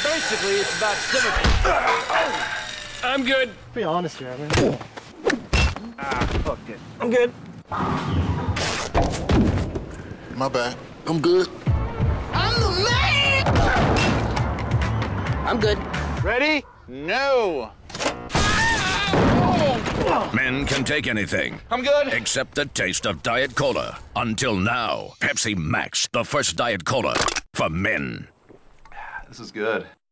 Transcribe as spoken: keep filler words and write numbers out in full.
Basically, it's about symmetry. I'm good. Be honest here, man. Ah, fuck it. I'm good. My bad. I'm good. I'm the man! I'm good. Ready? No. Men can take anything. I'm good. Except the taste of Diet Cola. Until now, Pepsi Max, the first Diet Cola for men. This is good.